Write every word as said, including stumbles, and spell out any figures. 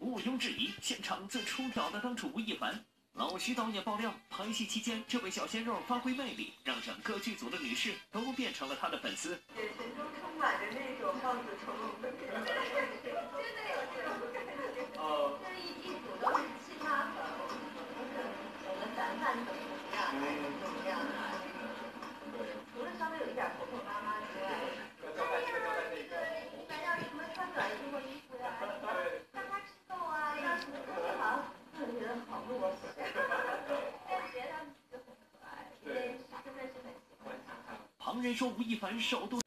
毋庸置疑，现场最出挑的当属吴亦凡。老徐导演爆料，拍戏期间，这位小鲜肉发挥魅力，让整个剧组的女士都变成了他的粉丝。 眼神中充满着那种望子成龙的感觉，真的有这种感觉。哦，这一一组都是七八粉，我们咱饭怎么样，还是怎么样啊？对，除了稍微有一点婆婆妈妈之外，哎呀，这个你们要什么穿短衣服衣服呀？让他吃肉啊，要什么特别好，我觉得好落实。但是觉得他们就很可爱，因为真的是很喜欢他。 旁人说吴亦凡首度。